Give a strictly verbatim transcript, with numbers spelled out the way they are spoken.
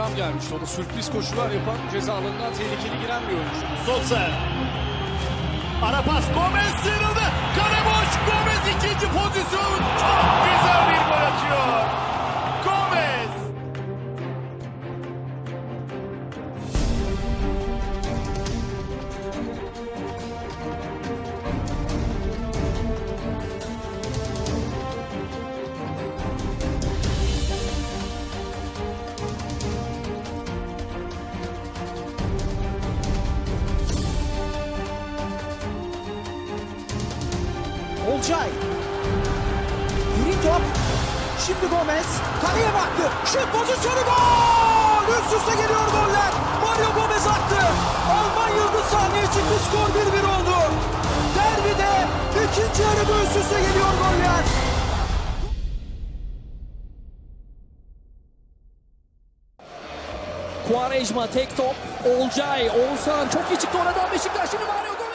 Thuram gelmişti. O da sürpriz koşular yapan, ceza alanından tehlikeli giren bir oyuncu. Sosa. Ara pas, Gomez sıyrıldı. Kale boş, Gomez ikinci pozisyon. Çok güzel bir gol atıyor. Gomez. Olcay. Yürü top. Şimdi Gomez. Kaleye baktı. Şut pozisyonu, gol! Üst üste geliyor goller. Mario Gomez attı. Alman yıldız sahneye çıktı. Skor bir bir oldu. Derbide ikinci yarıda üst üste geliyor goller. Quaresma tek top. Olcay. Oğuzhan çok iyi çıktı oradan. Beşiktaş şimdi Mario Gomez.